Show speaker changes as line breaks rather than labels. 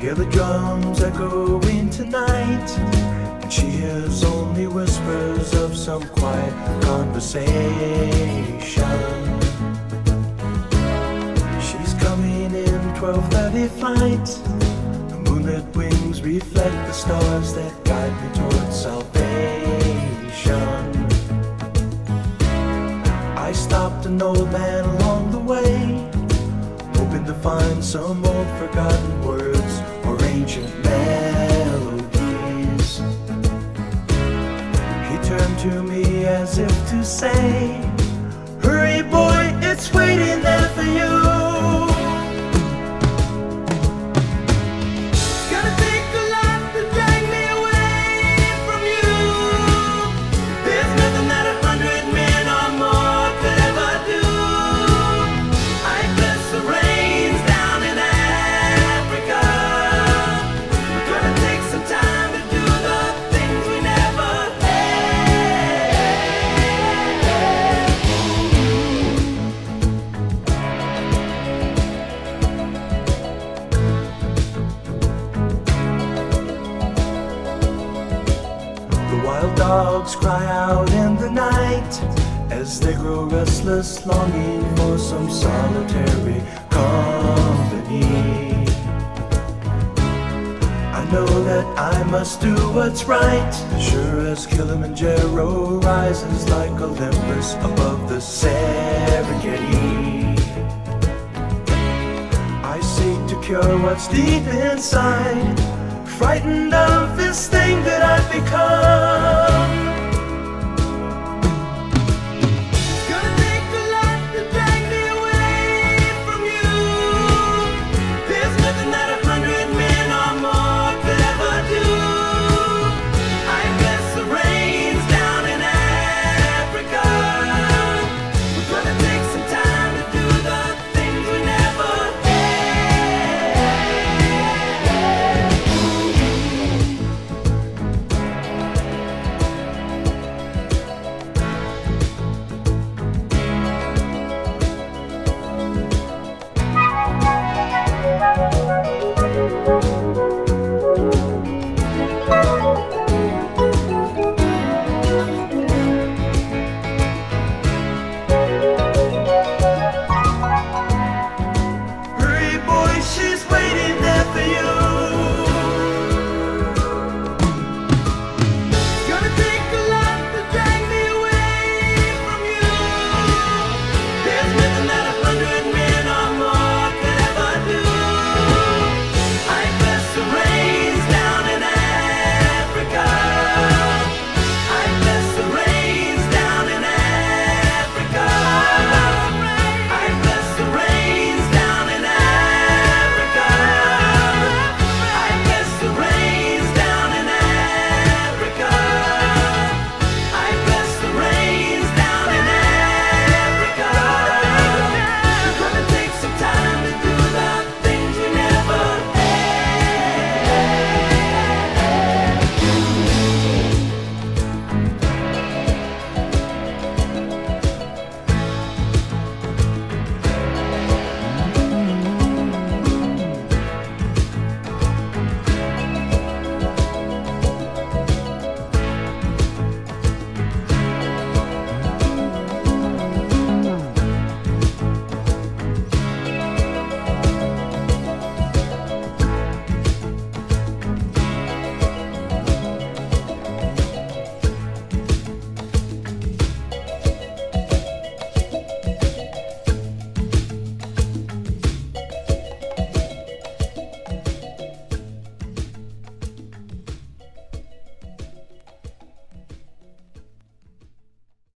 hear the drums echoing tonight, and she hears only whispers of some quiet conversation. She's coming in 12:30 flight. The moonlit wings reflect the stars that guide me towards salvation. I stopped an old man along the way, hoping to find some old forgotten words or ancient melodies. He turned to me as if to say, "Hurry boy, it's waiting there for you." Dogs cry out in the night as they grow restless, longing for some solitary company. I know that I must do what's right, sure as Kilimanjaro rises like Olympus above the Serengeti. I seek to cure what's deep inside, frightened of this thing that I've become.